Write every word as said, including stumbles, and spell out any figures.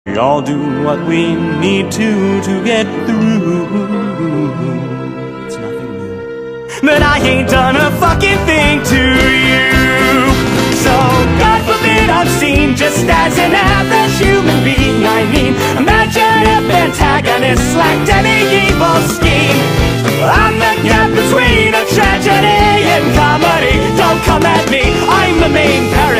We all do what we need to to get through. It's nothing new. But I ain't done a fucking thing to you. So God forbid I'm seen just as an average human being. I mean, imagine if antagonists lacked any evil scheme. I'm the gap between a tragedy and comedy. Don't come at me, I'm the main character.